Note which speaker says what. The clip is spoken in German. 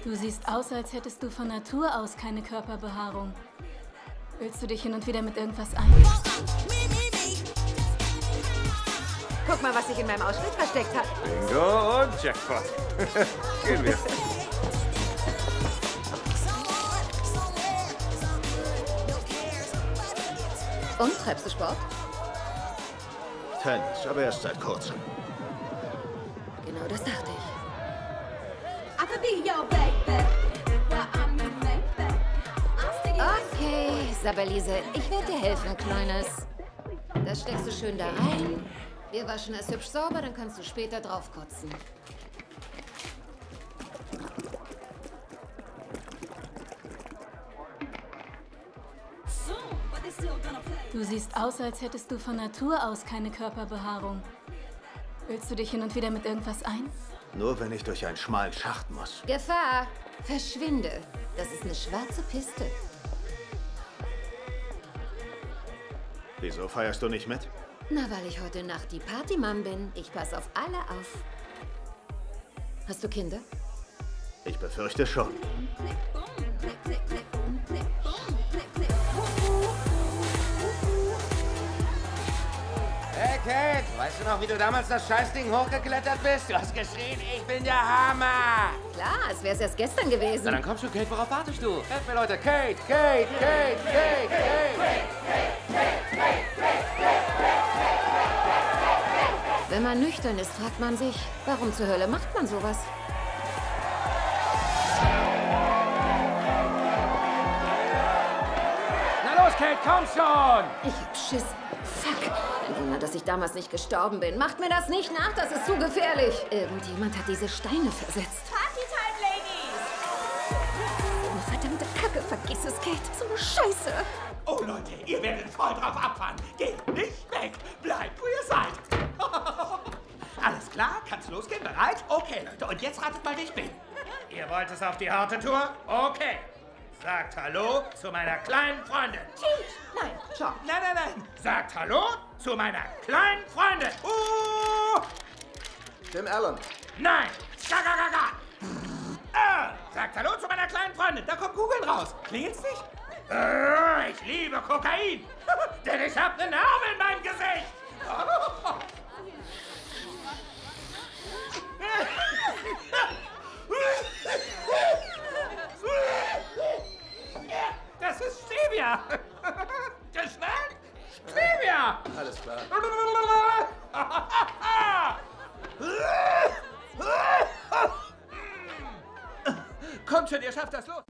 Speaker 1: Du siehst aus, als hättest du von Natur aus keine Körperbehaarung. Willst du dich hin und wieder mit irgendwas ein?
Speaker 2: Guck mal, was sich in meinem Ausschnitt versteckt hat.
Speaker 3: Bingo und Jackpot. Gehen wir.
Speaker 2: Und, treibst du Sport?
Speaker 4: Tennis, aber erst seit kurzem.
Speaker 2: Genau das dachte ich. Okay, Sabberliese, ich werde dir helfen, Kleines. Das steckst du schön da rein. Wir waschen es hübsch sauber, dann kannst du später drauf kotzen.
Speaker 1: Du siehst aus, als hättest du von Natur aus keine Körperbehaarung. Willst du dich hin und wieder mit irgendwas ein?
Speaker 4: Nur wenn ich durch einen schmalen Schacht muss.
Speaker 2: Gefahr! Verschwinde! Das ist eine schwarze Piste.
Speaker 4: Wieso feierst du nicht mit?
Speaker 2: Na, weil ich heute Nacht die Partymam bin. Ich pass auf alle auf. Hast du Kinder?
Speaker 4: Ich befürchte schon.
Speaker 5: Hey Kate, weißt du noch, wie du damals das Scheißding hochgeklettert bist? Du hast geschrien, ich bin der Hammer!
Speaker 2: Klar, als wär's erst gestern gewesen.
Speaker 5: Na dann kommst du, Kate, worauf wartest du? Helft mir, Leute! Kate, Kate, Kate, Kate, Kate!
Speaker 2: Wenn man nüchtern ist, fragt man sich, warum zur Hölle macht man sowas?
Speaker 5: Na los, Kate, komm schon!
Speaker 2: Ich hab Schiss. Fuck. Ein Wunder, dass ich damals nicht gestorben bin. Macht mir das nicht nach, das ist zu gefährlich. Irgendjemand hat diese Steine versetzt.
Speaker 6: Partytime, Ladies!
Speaker 2: So eine verdammte Kacke, vergiss es, Kate. So eine Scheiße.
Speaker 7: Oh Leute, ihr werdet voll drauf abfahren. Geht nicht weg. Bleibt, wo ihr seid. Alles klar? Kann's losgehen? Bereit? Okay, Leute. Und jetzt ratet mal, wie ich bin. Ihr wollt es auf die harte Tour? Okay. Sagt Hallo zu meiner kleinen Freundin.
Speaker 2: Nein, schau.
Speaker 7: Nein, nein, nein. Sagt Hallo zu meiner kleinen Freundin.
Speaker 4: Tim Allen.
Speaker 7: Nein. Sagt Hallo zu meiner kleinen Freundin. Da kommt Google raus. Klingelt's nicht? Ich liebe Kokain. Denn ich habe eine Narbe in meinem Gesicht. Das ist Stevia. Geschnallt? Stevia.
Speaker 4: Alles klar.
Speaker 7: Kommt schon, ihr schafft das, los.